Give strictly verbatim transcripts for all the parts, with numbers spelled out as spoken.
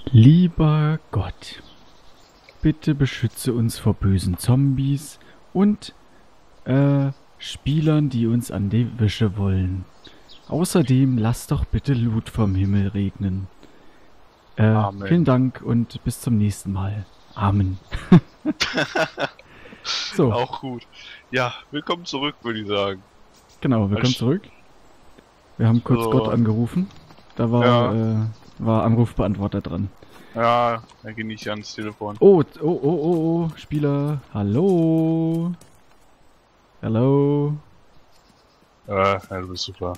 Lieber Gott, bitte beschütze uns vor bösen Zombies und äh, Spielern, die uns an die Wäsche wollen. Außerdem lass doch bitte Loot vom Himmel regnen. Äh, Amen. Vielen Dank und bis zum nächsten Mal. Amen. So, Auch gut. Ja, willkommen zurück, würde ich sagen. genau, willkommen Sch- zurück. Wir haben kurz So. Gott angerufen. Da war, Ja. äh, war Anrufbeantworter dran. Ja, dann gehe ich ans Telefon. Oh, oh, oh, oh, oh, Spieler. Hallo. Hallo. Äh, ja, du bist super.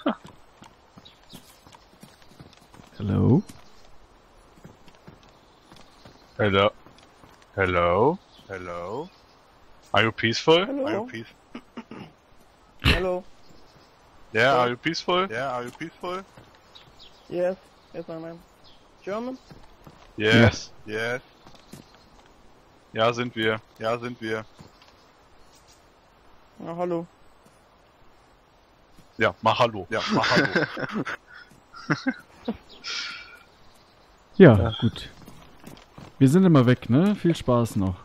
Hallo. Hello. Hello. Hello. Are you peaceful? Hello. Are you peaceful? Hello. Yeah, are you peaceful? Yeah, are you peaceful? Yes. Yes, I am. German? Yes. Yes. Ja, sind wir. Ja, sind wir. Na, hallo. Ja, mach Hallo. Ja, mach Hallo. Ja, Ja. gut. Wir sind immer weg, ne? Viel Spaß noch.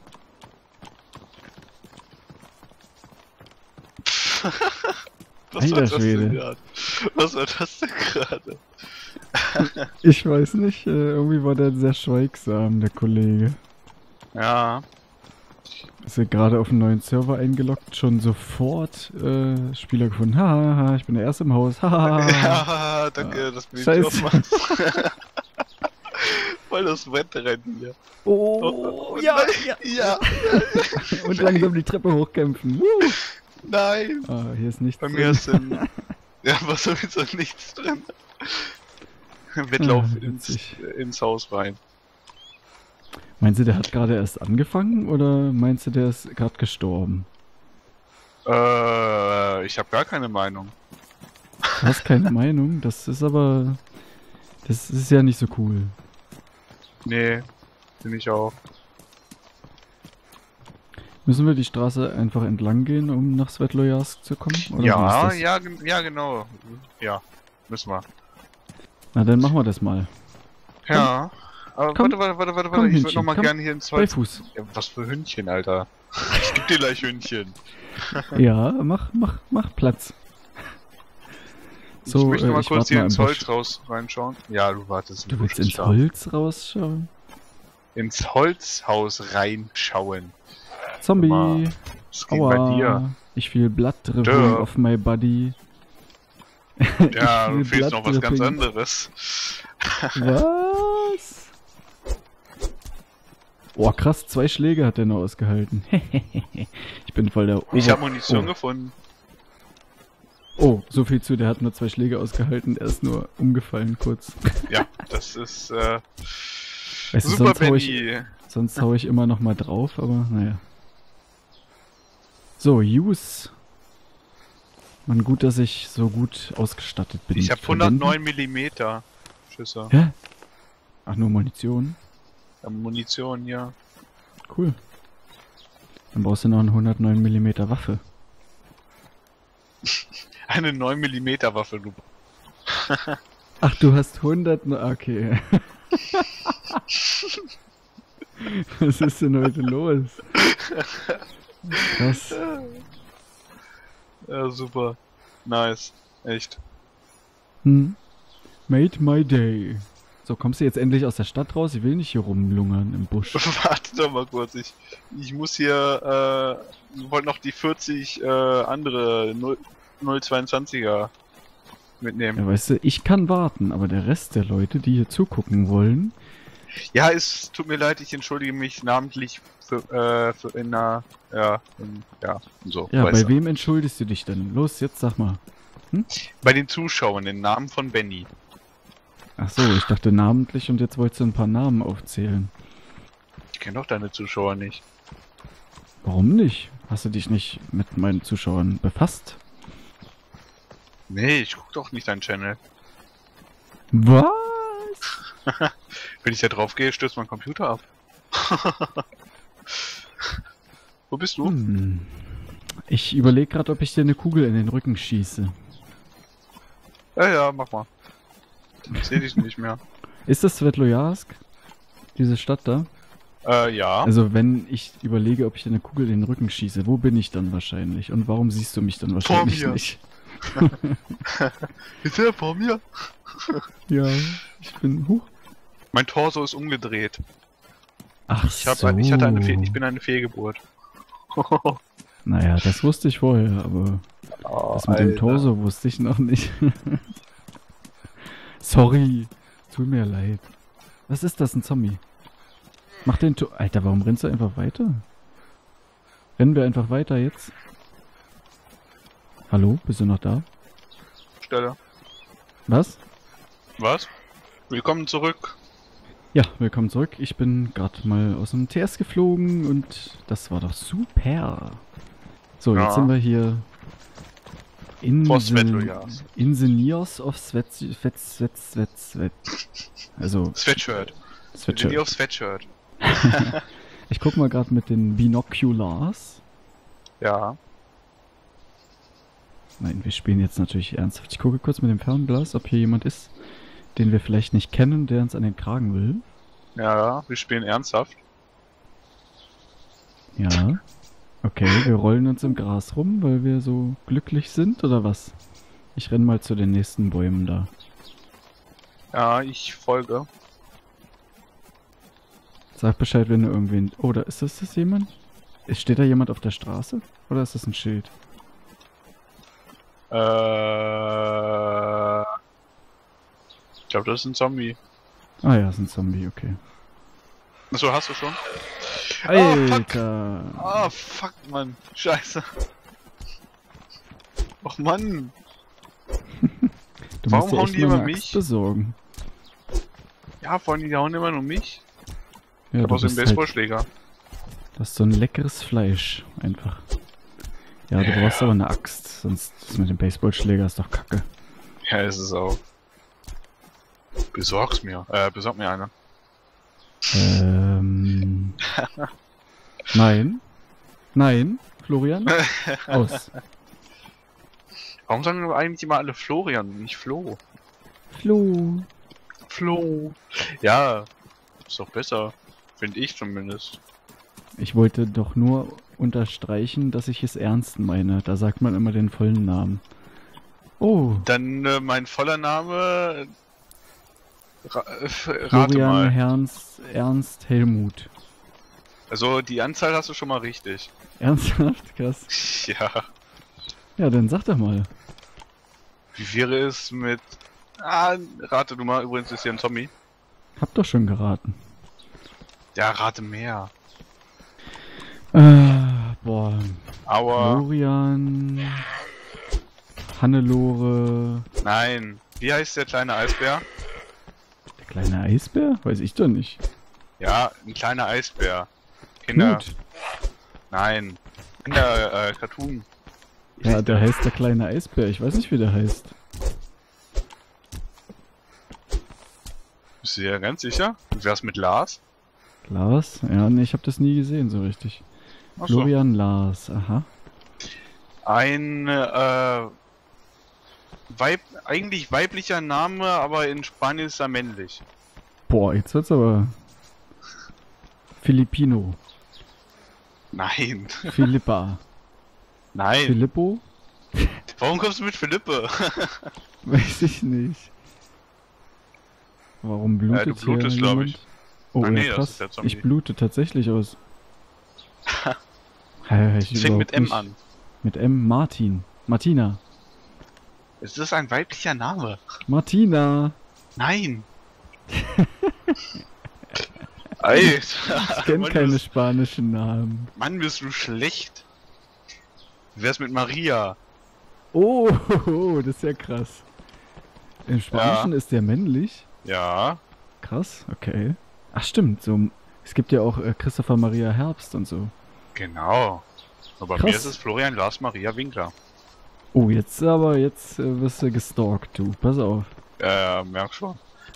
Was Alter war das Schwede. denn gerade? Was war das denn gerade? Ich weiß nicht, äh, irgendwie war der sehr schweigsam, der Kollege. Ja. Ist ja gerade auf einen neuen Server eingeloggt, schon sofort äh, Spieler gefunden. Haha, ich bin der Erste im Haus. Haha. Ja, danke, dass du mich Scheiße. aufmachst. Voll das Wettrennen hier. Oh, ja, ja. Ja. Und langsam die Treppe hochkämpfen. Woo. Nein. Ah, hier ist nichts Bei drin. mir ist in, ja, war sowieso nichts drin. Wettlauf Ah, ins, witzig. ins Haus rein. Meinst du, der hat gerade erst angefangen oder meinst du, der ist gerade gestorben? Äh, ich habe gar keine Meinung. Du hast keine Meinung? Das ist aber... Das ist ja nicht so cool. Nee, bin ich auch. Müssen wir die Straße einfach entlang gehen, um nach Svetlojarsk zu kommen? Oder wie Ja, ist das? ja, gen- ja, genau. Ja, müssen wir. Na, dann machen wir das mal. Ja. Aber Komm. warte, warte, warte, warte, Komm, warte. Ich würde Hündchen, noch mal komm. gerne hier ins Bei Holz. Fuß. Ja, was für Hündchen, Alter. Ich geb dir gleich Hündchen. Ja, mach, mach, mach Platz. ich So, möchte äh, mal ich kurz warte hier mal ins im Holz Busch. raus reinschauen. Ja, du wartest. im Du willst Busch ins da. Holz rausschauen? Ins Holzhaus reinschauen. Zombie! Mal, Was geht Aua! bei dir? Ich feel blood dripping Dö. off my body. Ja, Ich du will fehlst noch was ganz Blood-Dripping. anderes. Was? Boah, krass, zwei Schläge hat der nur ausgehalten. Ich bin voll der Ober... Ich habe Munition oh. gefunden. Oh, so viel zu, der hat nur zwei Schläge ausgehalten, er ist nur umgefallen kurz. Ja, das ist äh, Weißt du, super, sonst hau, ich, Benny. sonst hau ich immer noch mal drauf, aber naja. So, Use. Man, gut, dass ich so gut ausgestattet bin. Ich habe mit Verbänden. hundertneun Millimeter Schüsse. Hä? Ach, nur Munition? Ja, Munition, ja. Cool. Dann brauchst du noch eine hundertneun Millimeter Waffe. Eine neun Millimeter Waffe, du. Ach, du hast hundert... ne- Okay. Was ist denn heute los? Krass. Ja, super. Nice. Echt. Hm. Made my day. So, kommst du jetzt endlich aus der Stadt raus? Ich will nicht hier rumlungern im Busch. Warte doch mal kurz. Ich, ich muss hier, äh, wollte noch die vierzig, äh, andere null zweiundzwanziger mitnehmen. Ja, weißt du, ich kann warten, aber der Rest der Leute, die hier zugucken wollen... Ja, es tut mir leid, ich entschuldige mich namentlich für, äh, für in einer, ja, in, ja, so. Ja, weißt bei du. wem entschuldigst du dich denn? Los, jetzt sag mal. Bei den Zuschauern, den Namen von Benny. Ach so, ich dachte namentlich und jetzt wolltest du ein paar Namen aufzählen. Ich kenne doch deine Zuschauer nicht. Warum nicht? Hast du dich nicht mit meinen Zuschauern befasst? Nee, ich guck doch nicht deinen Channel. Was? Wenn ich da drauf gehe, stürzt mein Computer ab. Wo bist du? Hm. Ich überlege gerade, ob ich dir eine Kugel in den Rücken schieße. Ja, ja, mach mal. Ich seh dich nicht mehr. Ist das Svetlojansk? Diese Stadt da? Äh, ja. Also wenn ich überlege, ob ich eine Kugel in den Rücken schieße, wo bin ich dann wahrscheinlich? Und warum siehst du mich dann wahrscheinlich mir. nicht? Ist er vor mir? Ja, ich bin... Huch. Mein Torso ist umgedreht. Ach Ich, hab, so. ich, hatte eine Fe ich bin eine Fehlgeburt. Naja, das wusste ich vorher, aber Oh, das mit dem Alter. Torso wusste ich noch nicht. Sorry, tut mir leid. Was ist das, ein Zombie? Mach den Tor... Alter, warum rennst du einfach weiter? Rennen wir einfach weiter jetzt? Hallo, bist du noch da? Stelle. Was? Was? Willkommen zurück. Ja, willkommen zurück. Ich bin gerade mal aus dem T S geflogen und das war doch super. So, Ja. jetzt sind wir hier in Vor Svetlojansk. Engineers of Svet, Svet, Svet, Svet, Svet. Also, Sweatshirt. Sweatshirt. Die auf Sweatshirt. Ich guck mal gerade mit den Binoculars. Ja. Nein, wir spielen jetzt natürlich ernsthaft. Ich gucke kurz mit dem Fernglas, ob hier jemand ist, den wir vielleicht nicht kennen, der uns an den Kragen will. Ja, wir spielen ernsthaft. Ja. Okay, wir rollen uns im Gras rum, weil wir so glücklich sind, oder was? Ich renn mal zu den nächsten Bäumen da. Ja, ich folge. Sag Bescheid, wenn du irgendwen... Oh, da ist das, das jemand? Ist- Steht da jemand auf der Straße? Oder ist das ein Schild? Äh, ich glaube, das ist ein Zombie. Ah ja, ist ein Zombie, okay. Achso, hast du schon? Alter! Ah, fuck, Mann. Scheiße. Och, Mann. Du warum musst dir hauen echt die mal immer eine Axt mich? besorgen. Ja, vor allem, die hauen immer nur mich. Ja, Ich hab du auch so einen bist halt, Baseballschläger. das ist so ein leckeres Fleisch, einfach. Ja, du Ja. brauchst aber eine Axt, sonst das mit dem Baseballschläger ist doch kacke. Ja, ist es auch. Besorg's mir. Äh, besorg mir eine. Ähm. Nein. Nein, Florian. Aus. Warum sagen wir eigentlich immer alle Florian und nicht Flo? Flo. Flo. Ja, ist doch besser. Finde ich zumindest. Ich wollte doch nur unterstreichen, dass ich es ernst meine. Da sagt man immer den vollen Namen. Oh, Dann äh, mein voller Name. Ra äh, rate Florian mal. Ernst, Ernst Helmut. Also die Anzahl hast du schon mal richtig. Ernsthaft? Krass. Ja. Ja, dann sag doch mal. Wie wäre es mit. Ah, rate du mal, übrigens ist hier ein Zombie. Hab doch schon geraten. Ja, rate mehr. Äh, boah. Aua. Florian. Hannelore. Nein. Wie heißt der kleine Eisbär? Der kleine Eisbär? Weiß ich doch nicht. Ja, ein kleiner Eisbär. Kinder. Knut. Nein. Kinder, äh, Cartoon. Ja, der heißt der kleine Eisbär. Ich weiß nicht, wie der heißt. Bist du dir ganz sicher? Wie wär's mit Lars? Lars? Ja, nee, ich habe das nie gesehen so richtig. Ach so. Florian Lars, aha. Ein, äh, Weib, eigentlich weiblicher Name, aber in Spanien ist er männlich. Boah, jetzt wird's aber... Filipino. Nein. Philippa. Nein. Filippo? Warum kommst du mit Philippe? Weiß ich nicht. Warum blutet Äh, du blutest, hier glaub jemand? ich. Oh, Ah, ja, nee, das krass. ist der Zombie. Ich blute tatsächlich aus. Hä, ich Es fängt mit überhaupt M nicht- an. Mit M. Martin. Martina. Es ist ein weiblicher Name. Martina. Nein. Alter. Ich kenne Mann, keine bist- spanischen Namen. Mann, bist du schlecht. Wie wär's mit Maria? Oh, das ist ja krass. Im Spanischen ist der männlich. Ja. Krass, okay. Ach stimmt, so es gibt ja auch äh, Christopher Maria Herbst und so. Genau. Aber bei Krass. mir ist es Florian Lars Maria Winkler. Oh, jetzt aber, jetzt äh, wirst du gestalkt, du. Pass auf. Äh, merk schon.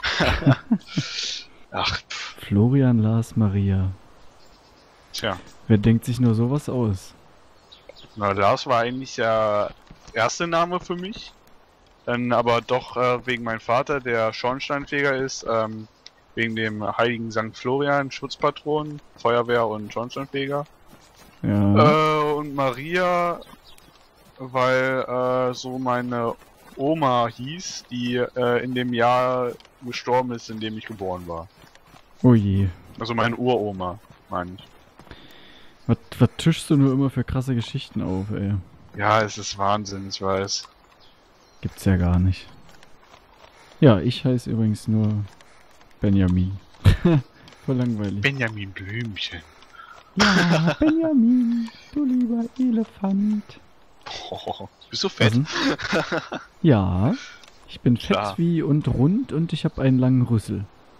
Ach, pff, Florian Lars Maria. tja. Wer denkt sich nur sowas aus? Na, Lars war eigentlich der erste Name für mich. Dann aber doch äh, wegen meinem Vater, der Schornsteinfeger ist, ähm, Wegen dem heiligen Sankt Florian, Schutzpatron, Feuerwehr und Schornsteinfeger. Ja. Äh, und Maria, weil äh, so meine Oma hieß, die äh, in dem Jahr gestorben ist, in dem ich geboren war. Oh je. Also meine Uroma, meine ich. Was, was tischst du nur immer für krasse Geschichten auf, ey? Ja, es ist Wahnsinn, ich weiß. Gibt's ja gar nicht. Ja, ich heiße übrigens nur Benjamin. Voll langweilig. Benjamin Blümchen. Ja, Benjamin, du lieber Elefant. Boah, bist du fett? Ja, ich bin fett Klar. wie und rund und ich habe einen langen Rüssel.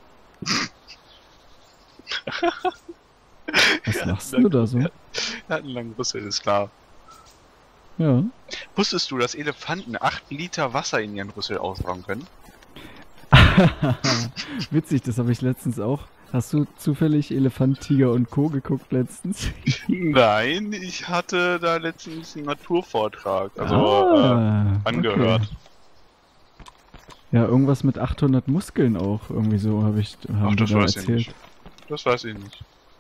Was lachst du da so? Er hat einen langen Rüssel, ist klar. Ja. Wusstest du, dass Elefanten acht Liter Wasser in ihren Rüssel ausrauben können? Witzig, das habe ich letztens auch. Hast du zufällig Elefant, Tiger und Co. geguckt letztens? Nein, ich hatte da letztens einen Naturvortrag, also Ah, äh, angehört. okay. Ja, irgendwas mit achthundert Muskeln auch, irgendwie so habe ich haben Ach, die das da weiß ich erzählt. nicht. Das weiß ich nicht.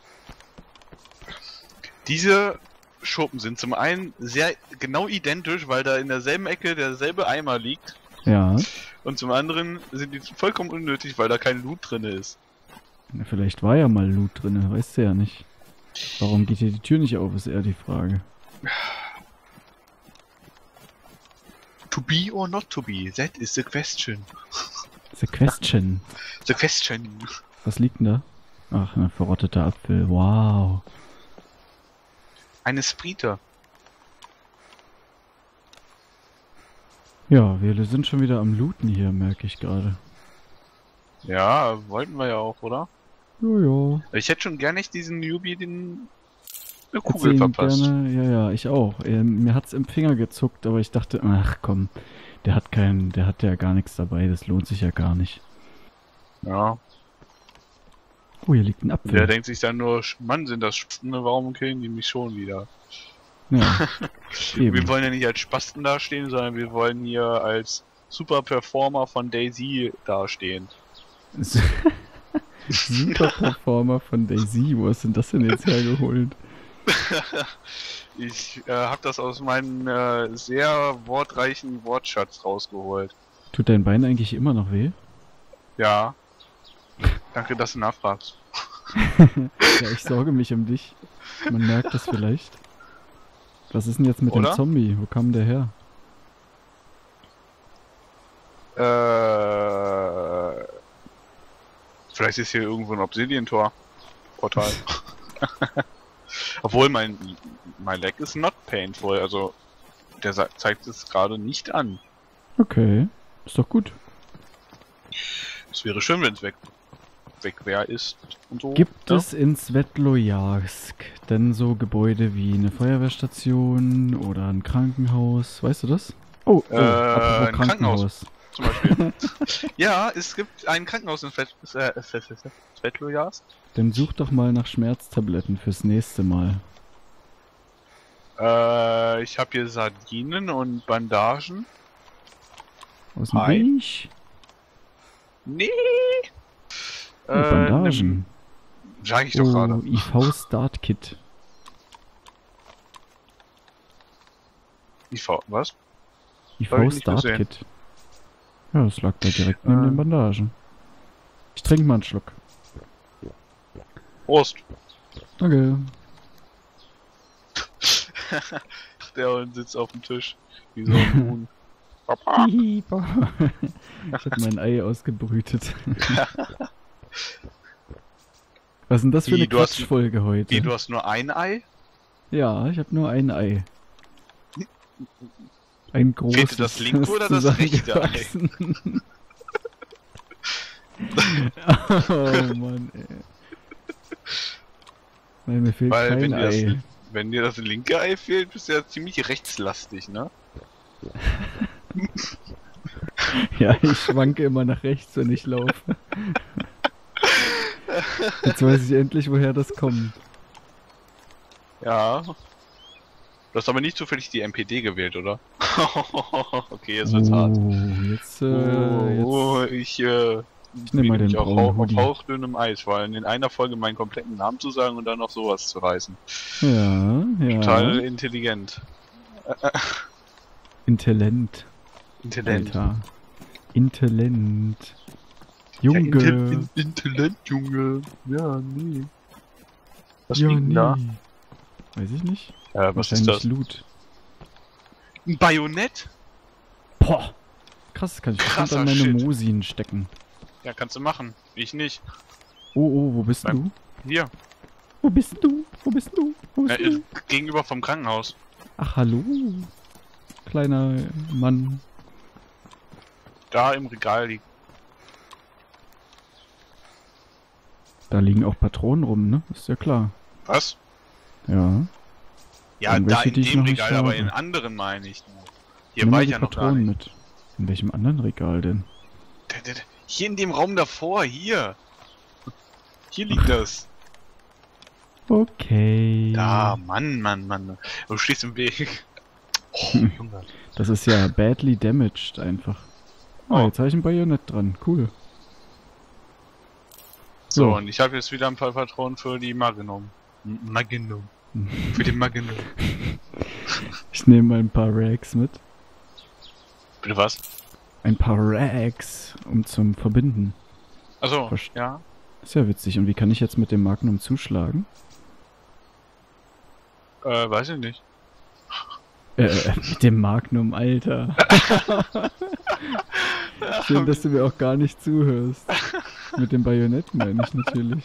Diese Schuppen sind zum einen sehr genau identisch, weil da in derselben Ecke derselbe Eimer liegt. Ja, Und zum anderen sind die vollkommen unnötig, weil da kein Loot drin ist. na, vielleicht war ja mal Loot drin, weißt du ja nicht. Warum geht hier die Tür nicht auf, ist eher die Frage. To be or not to be, that is the question. The question. The question. Was liegt denn da? Ach, ein verrotteter Apfel. Wow. Eine Sprite. Ja, wir sind schon wieder am Looten hier, merke ich gerade. Ja, wollten wir ja auch, oder? Jojo. Ich hätte schon gerne nicht diesen Newbie den eine Kugel Erzählen verpasst. gerne. Ja, ja, ich auch. Ähm, mir hat's im Finger gezuckt, aber ich dachte, ach komm, der hat keinen, der hat ja gar nichts dabei, das lohnt sich ja gar nicht. Ja. Oh, hier liegt ein Apfel. Der denkt sich dann nur, Mann, sind das Spasten, warum killen die mich schon wieder? Ja, Wir eben. wollen ja nicht als Spasten dastehen, sondern wir wollen hier als Super Performer von DayZ dastehen. Super Performer von DayZ, wo hast du denn das denn jetzt hergeholt? Ich äh, habe das aus meinem äh, sehr wortreichen Wortschatz rausgeholt. Tut dein Bein eigentlich immer noch weh? Ja. Danke, dass du nachfragst. Ja, ich sorge mich um dich. Man merkt das vielleicht. Was ist denn jetzt mit Oder? dem Zombie? Wo kam der her? Äh, vielleicht ist hier irgendwo ein Obsidian-Tor. Portal. Obwohl mein mein Leg ist not painful, also der sa- zeigt es gerade nicht an. Okay, ist doch gut. Es wäre schön, wenn es weg weg wer ist und so. Gibt ne? es in Svetlojarsk denn so Gebäude wie eine Feuerwehrstation oder ein Krankenhaus? Weißt du das? Oh, oh Äh, apropos ein Krankenhaus. Zum Beispiel. Ja, es gibt ein Krankenhaus in Svet äh, Svetlojarsk. Dann such doch mal nach Schmerztabletten fürs nächste Mal. Äh, ich habe hier Sardinen und Bandagen. Aus dem Hi. Weg? Nee. Oh, Bandagen. Sag ich doch Oh, gerade. I V Start Kit. I V, was? I Hab V ich nicht Start gesehen. Kit. Ja, das lag da direkt neben Äh. den Bandagen. Ich trinke mal einen Schluck. Prost. Danke. Der Hund sitzt auf dem Tisch. Wie so ein Huhn. Papa. Pieper. Ich hab mein Ei ausgebrütet. Was ist denn das für Wie, eine du hast- Quatschfolge heute? Wie, du hast nur ein Ei? Ja, ich habe nur ein Ei. Ein großes. Fehlte das linke oder das rechte Ei? zusammengewachsen. Oh Mann, ey. Nein, mir fehlt Weil kein wenn dir, das, Ei. wenn dir das linke Ei fehlt, bist du ja ziemlich rechtslastig, ne? Ja, ich schwanke immer nach rechts, wenn ich laufe. Jetzt weiß ich endlich, woher das kommt. Ja. Du hast aber nicht zufällig die M P D gewählt, oder? Okay, jetzt wird's hart. Oh, jetzt, äh, Oh, ich, äh, Ich nehme mal den nämlich auch braunen hau- auf Hoodie. hauchdünnem Eis, weil in einer Folge meinen kompletten Namen zu sagen und dann noch sowas zu reißen. Ja, ja. Total intelligent. Intellent. Intelligent. Alter. Intellent. Ja, Junge. Intel in Intellent, Junge. Ja, nee. Was ja, liegt denn nee. da? Weiß ich nicht. Ja, was ist Wahrscheinlich das? Loot. Ein Bajonett? Boah. Krass, kann ich bestimmt Krasser an meine Shit. Mosin stecken. Ja, kannst du machen. Ich nicht. Oh, oh, wo bist Beim- du? Hier. Wo bist du? Wo bist du? Wo bist Ja, du? äh, gegenüber vom Krankenhaus. Ach, hallo. Kleiner Mann. Da im Regal liegt. Da liegen auch Patronen rum, ne? Ist ja klar. Was? Ja. Ja, da Irgendwelche, in die ich dem noch nicht Regal, aber habe. in anderen meine ich nur. Hier Nimm war mal ich die ja noch gar Patronen nicht. mit. In welchem anderen Regal denn? Da- da- da- Hier in dem Raum davor, hier. Hier liegt das. Okay. Da, Mann, Mann, Mann. Du stehst im Weg. Oh, Hm. Junge. Das ist ja badly damaged einfach. Oh, Oh. jetzt habe ich ein Bajonett dran. Cool. So, Ja. und ich habe jetzt wieder ein paar Patronen für die Magnum. M- Magnum. Für die Magnum. Ich nehme mal ein paar Rags mit. Bitte was? Ein paar Rags, um zum Verbinden. Achso, Verst- ja. Ist ja witzig. Und wie kann ich jetzt mit dem Magnum zuschlagen? Äh, weiß ich nicht. Äh, mit dem Magnum, Alter. Schön, dass du mir auch gar nicht zuhörst. Mit dem Bajonett meine ich natürlich.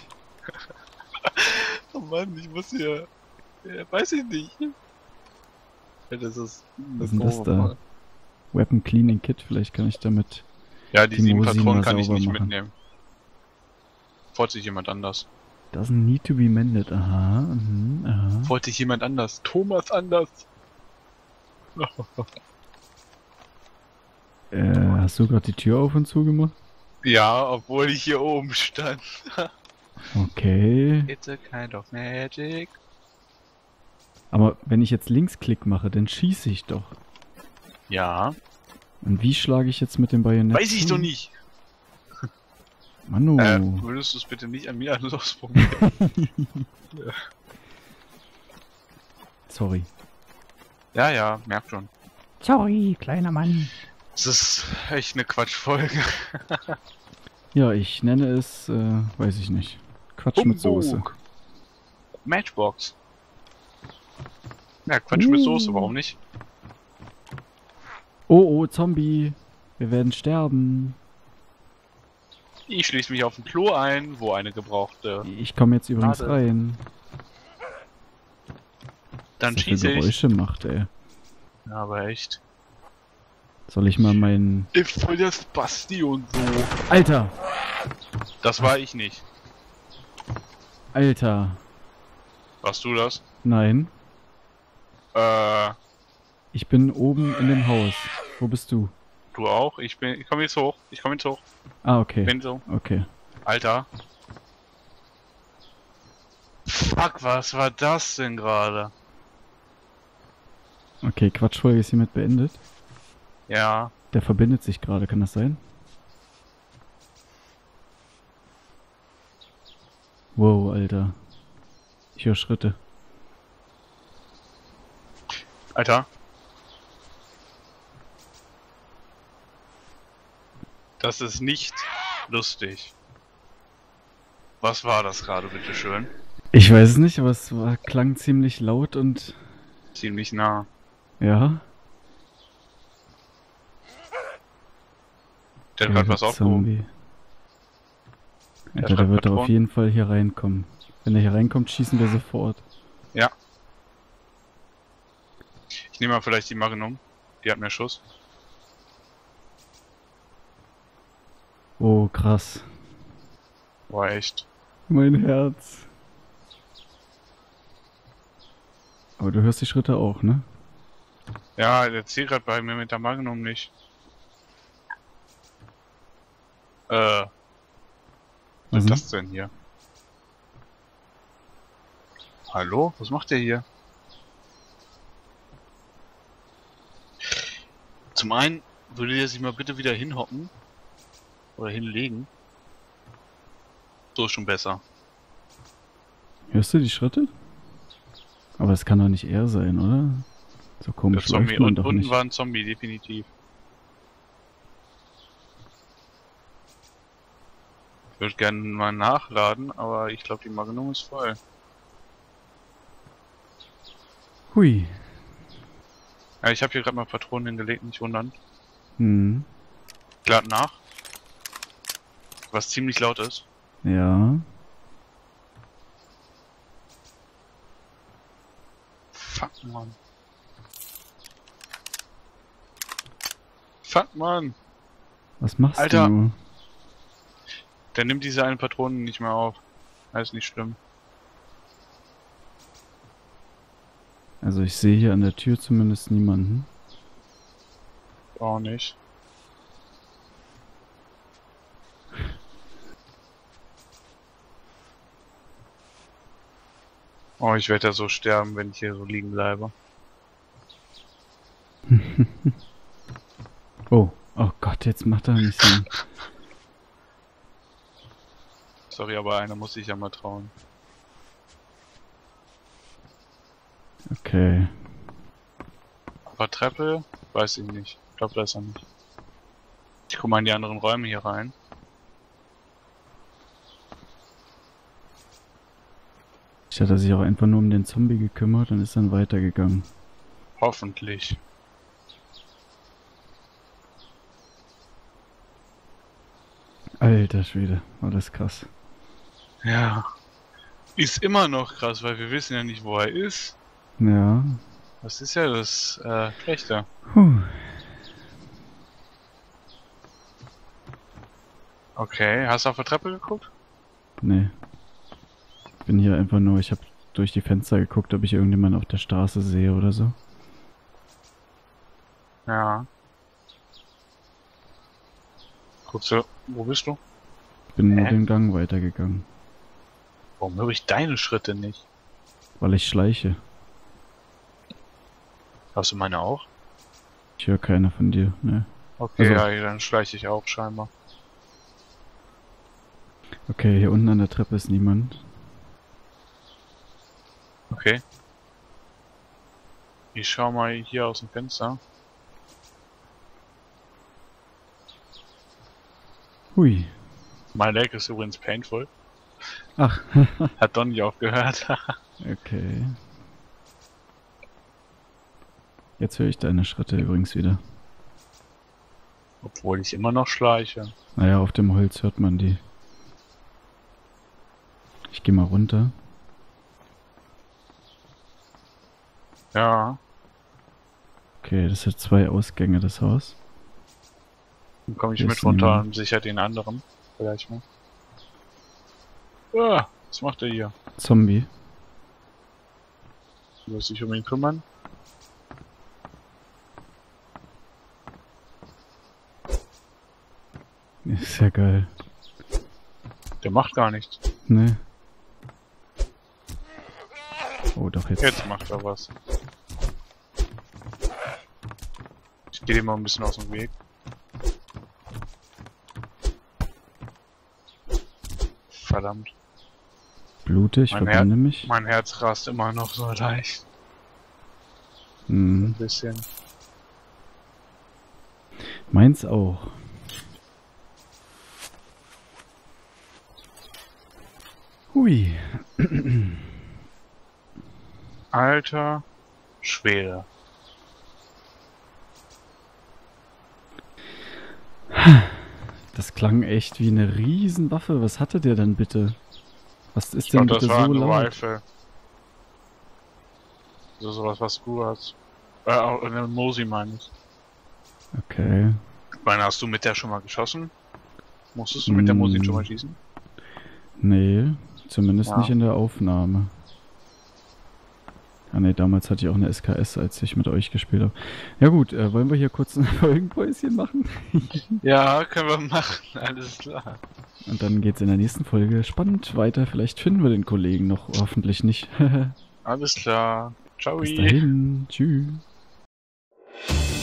Oh Mann, ich muss hier. Ja, weiß ich nicht. Ja, das ist. Was ist denn das da? Weapon Cleaning Kit, vielleicht kann ich damit... Ja, die, Die sieben Mosin Patronen mal kann ich sauber nicht machen. mitnehmen. Wollte sich jemand anders. Doesn't need to be mended. Aha, mhm, aha. Wollte sich jemand anders. Thomas anders. Äh, hast du gerade die Tür auf und zu gemacht? Ja, obwohl ich hier oben stand. Okay. It's a kind of magic. Aber wenn ich jetzt Linksklick mache, dann schieße ich doch. Ja. Und wie schlage ich jetzt mit dem Bajonett Weiß ich zu? doch nicht. Manu. Äh, würdest du es bitte nicht an mir alles ausprobieren? Sorry. Ja, ja, merk schon. Sorry, kleiner Mann. Das ist echt eine Quatschfolge. Ja, ich nenne es, äh, weiß ich nicht. Quatsch mit Soße. Humbug. Matchbox. Ja, Quatsch mit Uh. Soße, warum nicht? Oh, oh, Zombie. Wir werden sterben. Ich schließe mich auf dem Klo ein, wo eine gebrauchte. Ich komme jetzt übrigens Schade. rein. Dann Was er für schieße ich. Geräusche macht, ey. Ja, aber echt. Soll ich mal meinen... Ich voll der Spasti und so. Alter! Das war ich nicht. Alter! Warst du das? Nein. Äh, Ich bin oben in dem Haus. Wo bist du? du auch? Ich bin. Ich komme jetzt hoch. Ich komme jetzt hoch. Ah, okay. Bin so. Okay. Alter. Fuck, was war das denn gerade? Okay, Quatschfolge ist hiermit beendet. Ja. Der verbindet sich gerade, kann das sein? Wow, Alter. Ich höre Schritte. Alter. Das ist nicht lustig. Was war das gerade, bitteschön? Ich weiß es nicht, aber es war, klang ziemlich laut und... Ziemlich nah. Ja. Der hat grad was aufgehoben. Zombie. Der Alter, hat der wird doch Patronen. auf jeden Fall hier reinkommen. Wenn er hier reinkommt, schießen wir sofort. Ja. Ich nehme mal vielleicht die Magnum. Die hat mehr Schuss. Oh, krass. War echt. Mein Herz. Aber du hörst die Schritte auch, ne? Ja, der zählt gerade bei mir mit der Magnum nicht. Äh. Was Was ist denn? das denn hier? Hallo? Was macht der hier? Zum einen würde der sich mal bitte wieder hinhocken. Oder hinlegen. So ist schon besser. Hörst du die Schritte? Aber es kann doch nicht er sein, oder? So Der komisch Zombie läuft man und doch unten nicht. war ein Zombie, definitiv. Ich würde gerne mal nachladen, aber ich glaube die Magnum ist voll. Hui. Ja, ich habe hier gerade mal Patronen hingelegt, nicht wundern. Hm. Ich lade nach. Was ziemlich laut ist. Ja. Fuck, Mann. Fuck, Mann. Was machst Alter. du? Der nimmt diese eine Patrone nicht mehr auf. Das ist nicht schlimm. Also ich sehe hier an der Tür zumindest niemanden. Auch nicht. Oh, ich werde ja so sterben, wenn ich hier so liegen bleibe. Oh, oh Gott, jetzt macht er nicht so. Sorry, aber einer muss sich ja mal trauen. Okay. Aber Treppe? Weiß ich nicht. Ich glaube, da ist er nicht. Ich guck mal in die anderen Räume hier rein. Ich hatte sich auch einfach nur um den Zombie gekümmert und ist dann weitergegangen. Hoffentlich. Alter Schwede, war das krass. Ja. Ist immer noch krass, weil wir wissen ja nicht, wo er ist. Ja. Das ist ja das äh, Schlechte. Puh. Okay, hast du auf der Treppe geguckt? Nee. Ich bin hier einfach nur, ich habe durch die Fenster geguckt, ob ich irgendjemanden auf der Straße sehe oder so. Ja. Guckst du, wo bist du? Ich bin nur Hä? den Gang weitergegangen, Warum höre ich deine Schritte nicht? weil ich schleiche. Hast du meine auch? Ich höre keine von dir, ne. Okay, Also- ja, dann schleiche ich auch scheinbar. Okay, hier unten an der Treppe ist niemand. Okay. Ich schau mal hier aus dem Fenster. Hui. My leg ist übrigens painful. Ach, Hat doch nicht aufgehört. okay. Jetzt höre ich deine Schritte übrigens wieder. Obwohl ich immer noch schleiche. Naja, auf dem Holz hört man die. Ich gehe mal runter. Ja. Okay, das hat zwei Ausgänge, das Haus. Dann komme ich Hier mit ist runter niemand. und sicher den anderen. Vielleicht mal. Ah, was macht er hier? Zombie. Du wirst dich um ihn kümmern? Ist ja geil. Der macht gar nichts. Ne? Oh, doch jetzt. Jetzt macht er was. Ich gehe dir mal ein bisschen aus dem Weg. Verdammt. Blute, ich Mein verbinde mich. Mein Herz rast immer noch so leicht. Ein Hm. bisschen. Meins auch. Hui. Alter Schwede. Das klang echt wie eine Riesenwaffe. Was hatte der denn bitte? Was ist Ich denn glaube, das bitte war so eine laut? Rifle. So sowas, was du hast. Äh, auch eine Mosi meine ich. Okay. Ich meine, hast du mit der schon mal geschossen? Musstest du mit der Mosi Mm. schon mal schießen? Nee, zumindest Ja. nicht in der Aufnahme. Ah ne, damals hatte ich auch eine S K S, als ich mit euch gespielt habe. Ja gut, äh, wollen wir hier kurz ein Folgenpäuschen machen? Ja, können wir machen. Alles klar. Und dann geht's in der nächsten Folge spannend weiter. Vielleicht finden wir den Kollegen noch, hoffentlich nicht. Alles klar. Ciao. Bis dahin, tschüss.